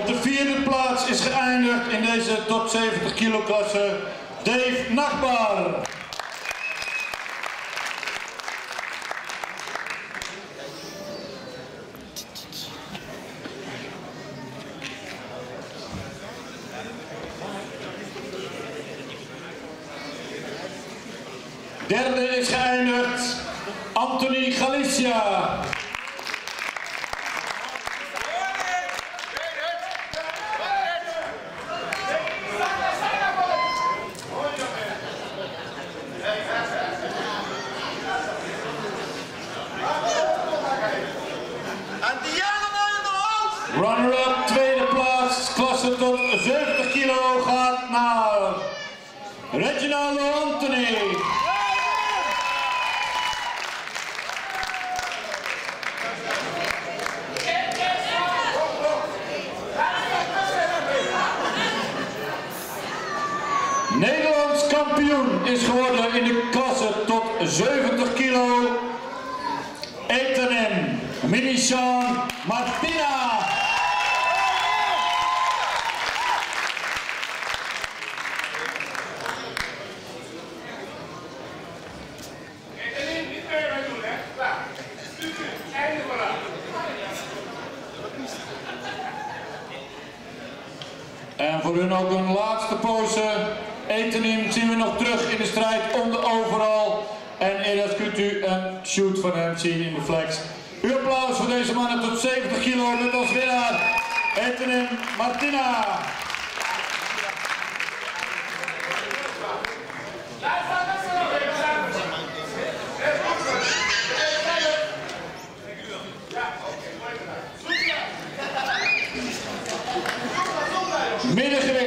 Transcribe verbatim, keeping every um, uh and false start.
de vierde plaats is geëindigd in deze top zeventig kilo klasse Dave Nachtbar. Derde is geëindigd Anthony Galicia. Runner-up, tweede plaats, klasse tot zeventig kilo gaat naar Reginaldo Anthony. Nederlands kampioen is geworden in de klasse tot zeventig kilo. Etanem Minichan Martina. En voor hun ook een laatste pose. Etanim zien we nog terug in de strijd om de overal. En eerder kunt u een shoot van hem zien in de flex. Uw applaus voor deze mannen tot zeventig kilo met als winnaar Etanim Martina. Middengewicht.